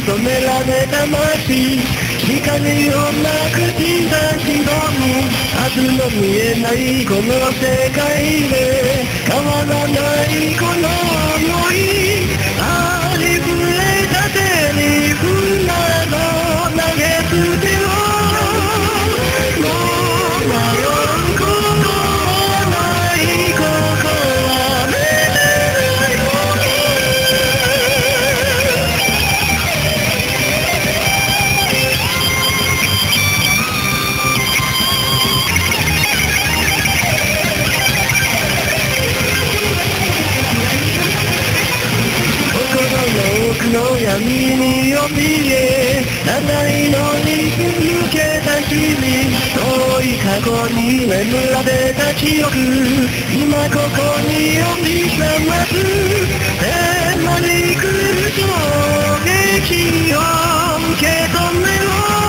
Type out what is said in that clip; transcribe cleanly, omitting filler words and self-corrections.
染められた街、光をなくした白に明日の見えないこの世界で変わらないこの想い、ありふれたセリフなど投げ捨てろ。もう迷うことはない、ここはめでないもの。奥の闇に怯え七色に抜けた日々、遠い過去に眠られた記憶、今ここに呼び覚ます迫り来る衝撃を受け止めろ。